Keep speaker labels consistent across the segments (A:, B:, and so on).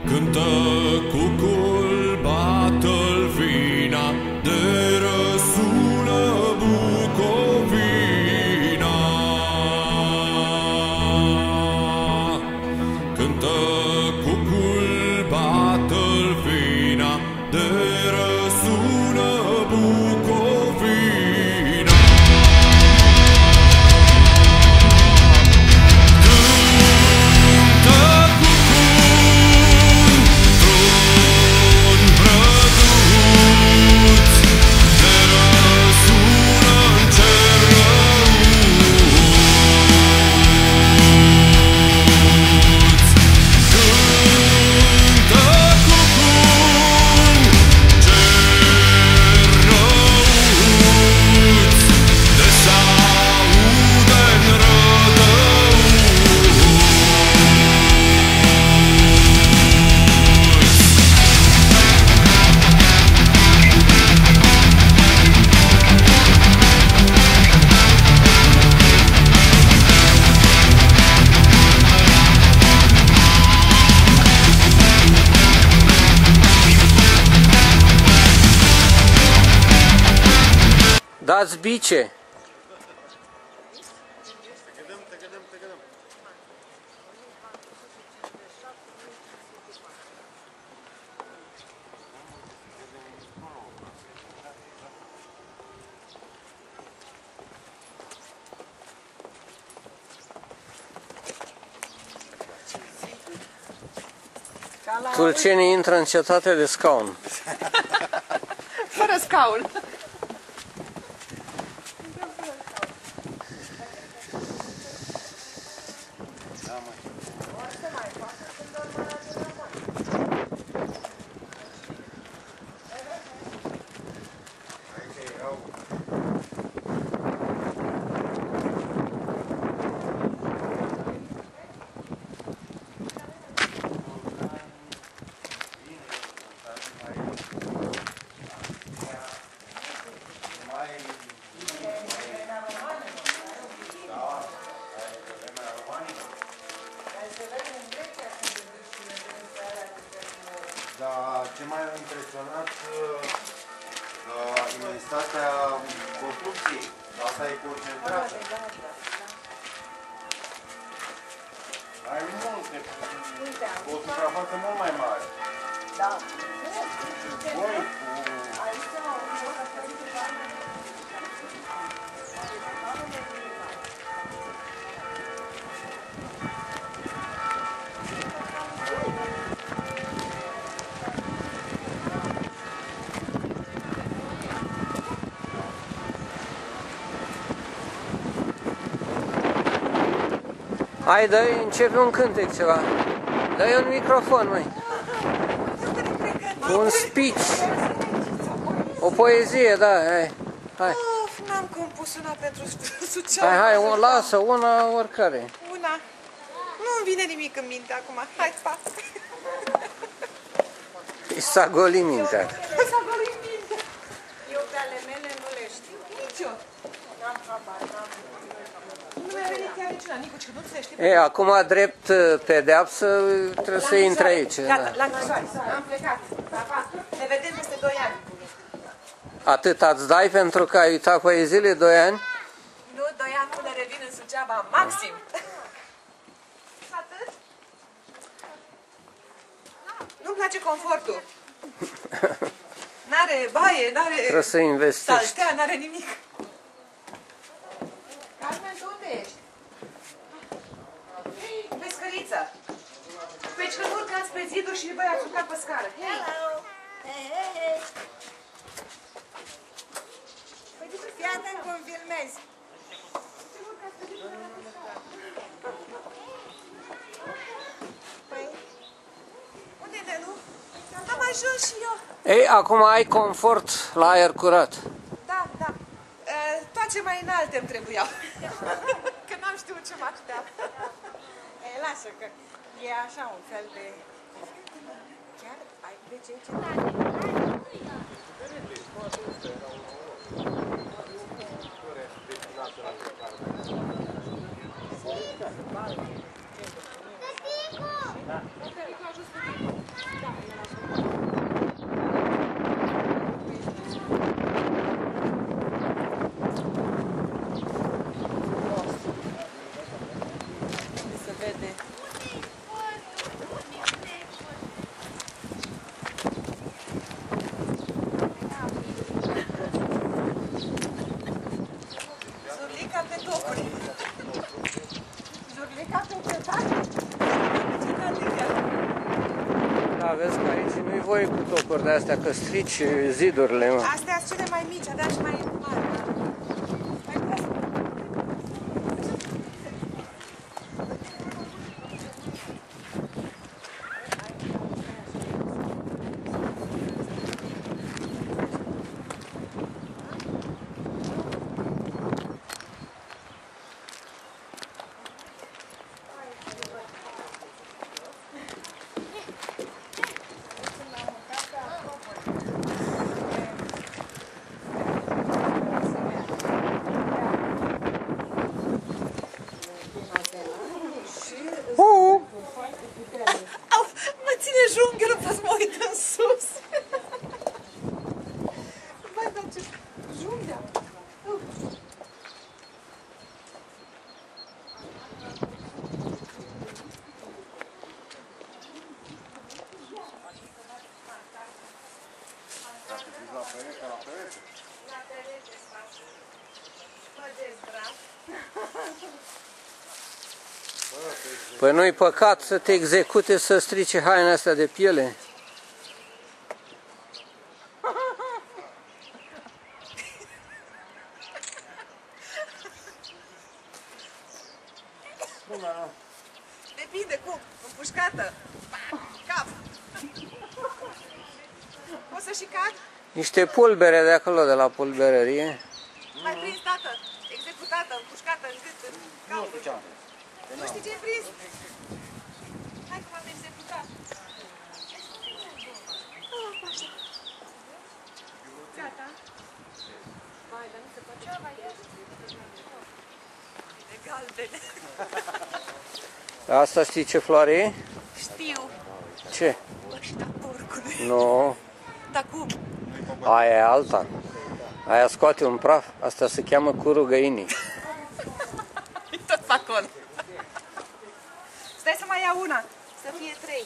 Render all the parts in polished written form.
A: Cântă cucul, bată-l vina, de răsună Bucovina. Cântă cucul, bată-l vina, de răsună Bucovina.
B: Dați bice! Tulcenii intră în cetate de scaun.
C: Fără scaun.
D: Dar ce m-a impresionat imensitatea construcției. Asta e concentrată. Ai multe, o suprafață mult mai mare.
C: Da.
D: Voi
B: Hai, dă-i, începe un cântec ceva. Dă-i un microfon, măi. Un speech. O poezie, da, hai. Hai,
C: Of, n-am compus una pentru Suceava.
B: hai, lasă, una oricare.
C: Una. Nu-mi vine nimic în minte acum. Hai, fac.
B: S-a golit mintea.
C: S-a golit minte. Eu pe ale mele nu le știu. Nici eu. N-am habar, n-am. Nu mi-a venit chiar niciuna, Nicuci, nu se știe.
B: E, acum drept pedeapsă trebuie să intre aici.
C: Gata, la închisoare. Am plecat. Ne vedem peste 2 ani.
B: Atât ați dai pentru că ai uitat poeziile 2 ani?
C: Nu, 2 ani până revin în Suceava, maxim. Atât? Nu-mi place confortul. N-are baie, n-are...
B: Trebuie să investești.
C: Saltea, n-are nimic. Carmen, tu unde ești? Pescăriță. Peci că nu urcați pe ziduri și voi ați urcat pe scară. Hello! Fii atent cum filmezi. Păi, unde e Nelu? Am ajuns și eu.
B: Ei, acum ai confort la aer curat.
C: Da, da. Toate mai înalte îmi trebuiau. Că n-am știut ce mă așteaptă. Lasă că e așa un fel de... Chiar ai de ce Se vede. Zurlica pe tocuri. Zurlica pe cetate.
B: Da, vezi că aici nu-i voie cu tocuri de astea, că strici zidurile, mă.
C: Astea sunt cele mai mici, abia și mai mari. Mai prost. Au, mă ține junghiul, nu pot să mă uit în sus. Vai, dar ce junghia.
D: Dacă zici la perete, la perete.
C: La perete fac. Mă dezbrac.
B: Păi nu-i păcat să te execute să strice hainele astea de piele?
C: Depinde cum, împușcată. Cap. O să și cad?
B: Niște pulbere de acolo, de la pulberărie.
C: Mai prins, tată. Executată, împușcată în gât, în cap. Nu știi ce-ai prins? Hai că m-am executat. Așa. Gata. Vai, dar nu se poate. Ce mai e? De galbene.
B: Asta știi ce floare e?
C: Știu.
B: Ce?
C: Ăștia porcului.
B: Nu,
C: Dar cum?
B: aia e alta. Aia scoate un praf. Asta se cheamă curul găinii.
C: Tot pe acolo. Stai să mai iau una. Să fie 3.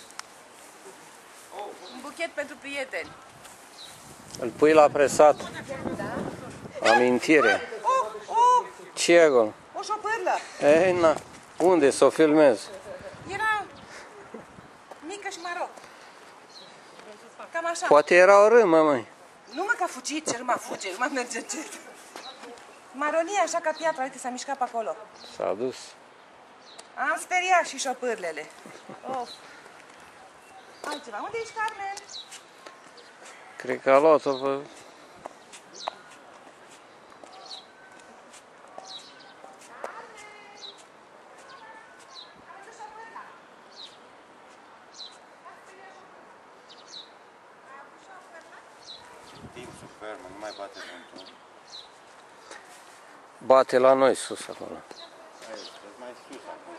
C: Un buchet pentru prieteni.
B: Îl pui la presat. Amintire.
C: Oh,
B: Ce e acolo?
C: o șopârlă.
B: Ei, na. Unde să o filmez?
C: Era mică și maro. Cam așa.
B: Poate era o râmă, măi.
C: Nu mă că a fugit, ce râma fuge, nu mai merge încet. Maronie așa ca piatra, uite, s-a mișcat pe acolo.
B: S-a dus.
C: Am speriat și șopârlele. Of. Altceva. Unde ești, Carmen?
B: Cred că a luat-o pe...
D: Timsul fermă, nu mai bate vântul.
B: Bate la noi sus acolo.
D: Aici, mai sus acum.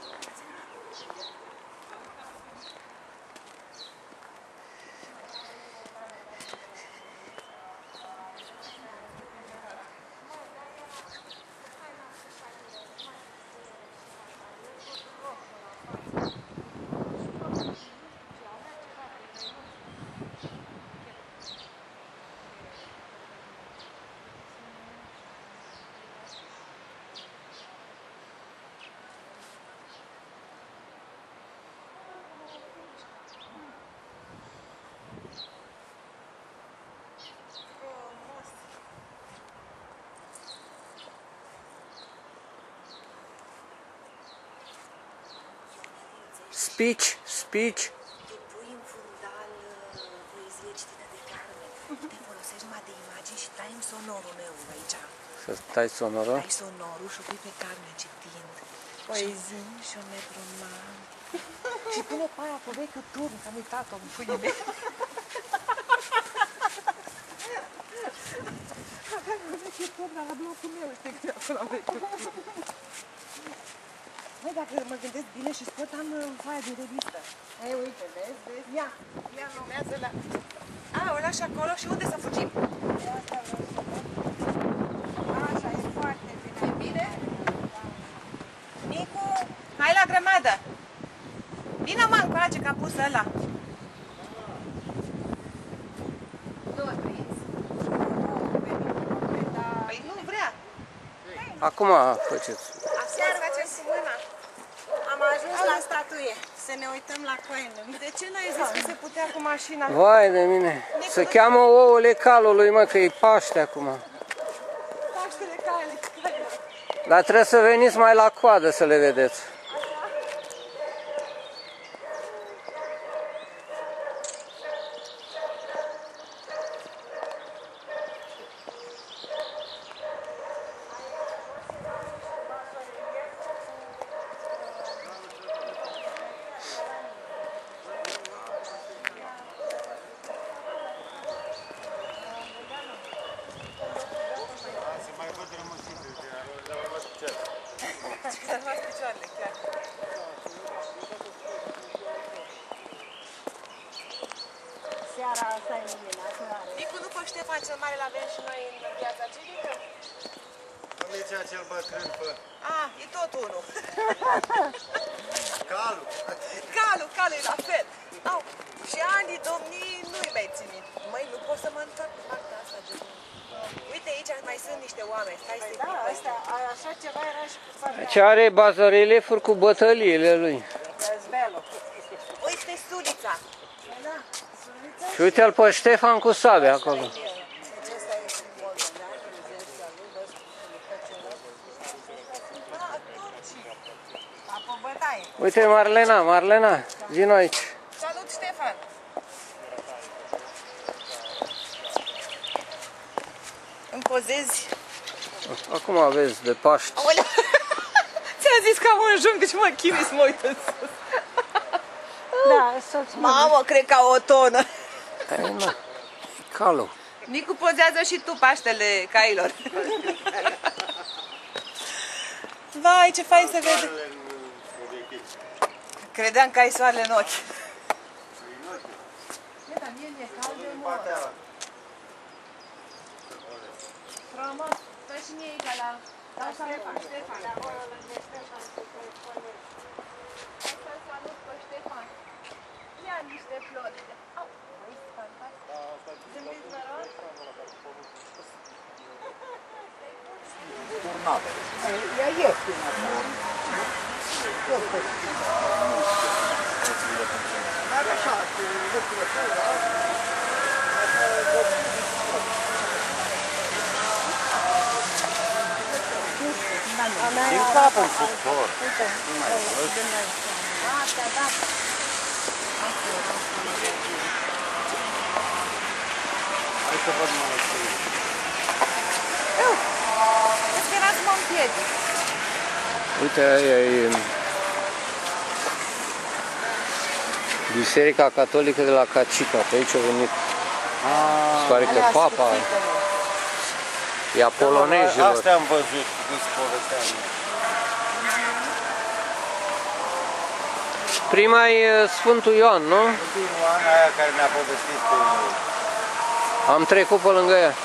B: Speech, speech.
C: Te pui în fundal poezie citită de Carmen. Te folosești numai de imagini și tai în sonorul meu aici.
B: Să tai sonorul.
C: Tai sonorul și pui pe Carmen citind. Poezii și un metronom. Și pune pe aia pe vechiul turn, că am uitat-o în puii mei. Aveam un vechiul turn la blocul meu, știi că acolo am vechiul turn. Măi, dacă mă gândesc bine și scot, am foaia din revistă. Ei, uite, vezi? Ia numează la... A, o lași acolo și unde să fugim? Asta vreau să văd. Așa, e foarte bine. E bine? Nicu, hai la grămadă! Vină, mă, încoace, că am pus ăla. Nu vrei? Păi nu vrea.
B: Acum faceți.
C: Aseară facem cu mâna. Am ajuns la statuie, să ne uităm la coină. De ce n-ai zis că se putea cu mașina?
B: Vai de mine. Se cheamă ouăle calului, mă, că e Paște acum.
C: Paștele calului.
B: Dar trebuie să veniți mai la coadă să le vedeți.
C: Să-mi picioarele chiar.
E: Seara asta e luminată.
C: Nicu, după Ștefan cel Mare l-avem și noi în viața civică?
D: Mergea cel bătrân, bă.
C: Ah, e tot unul.
D: Calul.
C: Calul e la fel. Au, și anii domnii nu-i mai ținut. Măi, nu pot să mă întorc pe partea asta de bun. Uite, aici mai sunt niște oameni. Stai să-i
E: Da, asta, așa ceva era și cu partea
B: Ce are bazarelefuri cu bătăliile lui.
E: Răzbelu.
C: Uite, sulița.
E: Da, sulița.
B: Și uite-l pe Ștefan cu sabia acolo.
E: Deci ăsta e simbolul, da? Prezența lui, vezi cu sulița celălalt.
C: Ah, turcii. Apă bătaie.
B: Uite Marlena, vino aici.
C: Salut, Ștefan. Îmi pozezi?
B: Acum aveți de Paști.
C: Aoleu! Ți-am zis că am un junghi și mă chinui să mă uit în sus.
E: Da, soț.
C: Mamă, cred că o tonă.
B: Ei, na, e calul.
C: Nicu, pozează și tu Paștele cailor. Vai, ce fain să vezi. Credeam că ai soarele în ochi. Dar mie mi-e cald de mor. Frumos. Dă și mie aici la... Dau Ștefan.
E: Acolo lângă Ștefan cu telefoane.
C: Hai să-l salut pe Ștefan. Ia niște flori. Au, băi, fantastic. Zâmbiți, vă rog.
E: Ea ieftină.
D: Din capul cuptor.
E: Astea, da.
D: Hai să văd mai scrie.
C: Spera să mă împiedic.
B: Uite, aia e Biserica Catolică de la Cacica. Pe aici a venit. Se pare că papa e a polonezilor.
D: Asta am văzut, nu-ți povesteam.
B: Prima e Sfântul Ioan, nu?
D: Ultimul an aia care mi-a povestit pe...
B: Am trecut pe lângă ea.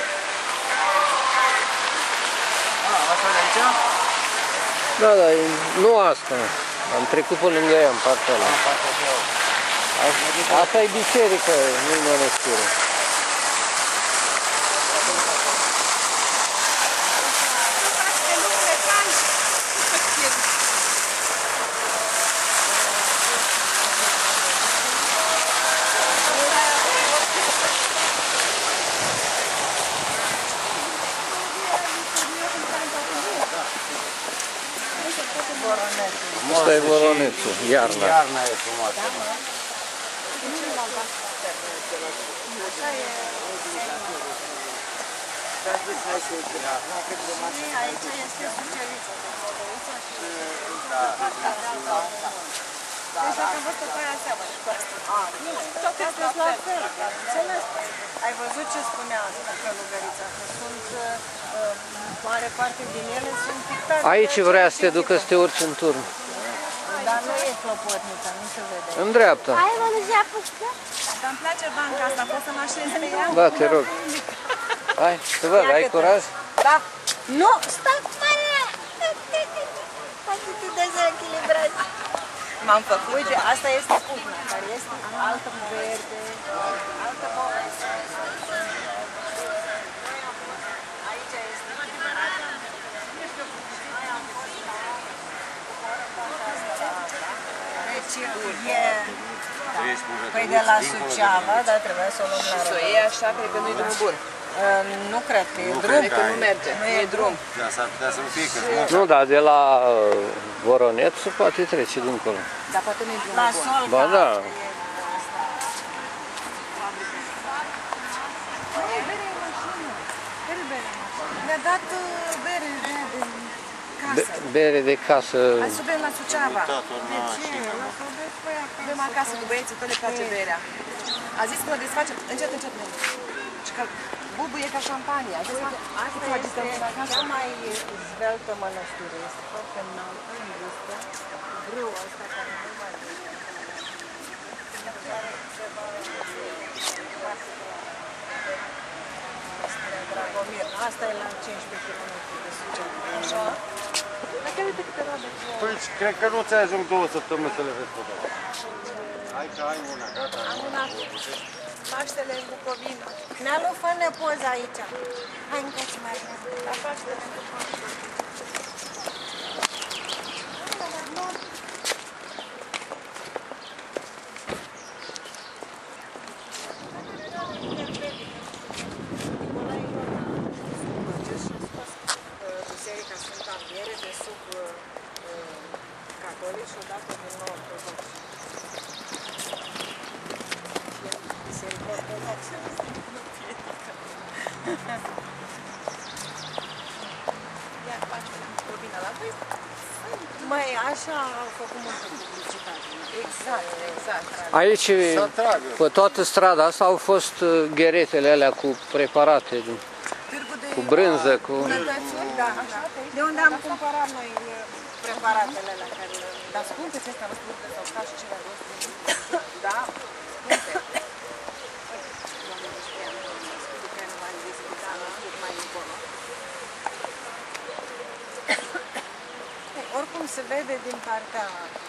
D: Asta de aici?
B: Da, nu asta. Am trecut pe lângă ea, în partea ăla. Asta e biserică, nu-i mănăstire. Asta e Voronețul, iarna.
D: Iarna e frumoasă.
E: Aici este specialiță.
C: Deci dacă am văzut-o pe aia seamănă cu asta.
E: Bine,
C: Toate
E: toate
C: sunt
E: la
C: la
E: fel, am înțeles. Ai văzut ce spunea călugărița, că sunt, mare parte din ele sunt pictate.
B: Aici vrea să te ducă să te urci în turn.
E: Dar nu e clopotnița, nu se vede.
B: În dreapta.
F: Hai, mă, nu-ți ia pușcă?
C: Dar îmi place banca asta, pot să mă așez pe ea?
B: Da, te rog. Hai, să văd, ai curaj?
E: Da. Nu, stai cu mine! Poate te dezechilibrezi.
C: M-am făcut.
E: Uite, asta este pufna, care este altă verde, altă poveste. Aici este deci e... Păi de la Suceava, dar trebuie să o luăm la
C: Să o iei așa, cred că nu-i drumul bun.
E: Nu cred că e
D: Nu
E: drum.
D: cred
C: Că nu merge, nu e drum.
D: Da, s-ar putea să nu fie, că sunt
B: Nu, dar de la Voronet se poate trece dincolo.
C: Dar poate nu-i drumul
E: La
C: bun.
E: sol.
B: Ba da.
C: Mi-a dat bere de casă.
B: Bere de casă.
C: Hai să bem la Suceava.
D: de ce?
C: Bem acasă cu băieții, tot le place berea. A zis că o desfacem încet, încet. Și că bubuie ca șampania.
E: Asta este cea mai zveltă mănăstire. Este foarte înaltă, îngustă. Grâul ăsta care nu mai vede. Dragomir. Asta e la 15 km de Suceava.
C: Așa. Dar chiar uite câte roade.
D: Păi, cred că nu ți ajung 2 săptămâni să le vezi pe toate. Hai că ai una, gata.
C: Am una cu Paștele în Bucovina.
E: Nealu, fă-ne poză aici. Hai încă mai bine.
C: La Paștele în Bucovina.
E: Biserica Sfânta Înviere de sub catolici și odată din nou ortodoxi. Biserica ortodoxă.
C: Iar Paștele în Bucovina la voi?
E: Măi, așa au făcut multă publicitate.
C: Exact, exact.
B: Aici,
D: Să tragă.
B: pe toată strada asta au fost gheretele alea cu preparate,
C: Târgul de
B: cu brânză, cu...
C: bunătățuri, da, așa.
E: De unde am cumpărat noi preparatele alea care le...
C: Dar scumpe astea, nu știu, sau ca și cele rost. Da, scumpe.
E: Oricum se vede din partea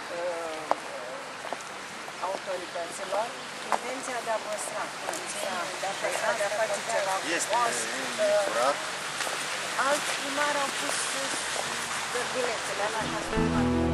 E: autorităților intenția de a păstra, intenția de a păstra, de a face ceva
D: Este
E: frumos.
D: curat.
E: Alți primari au pus bilețele alea ca să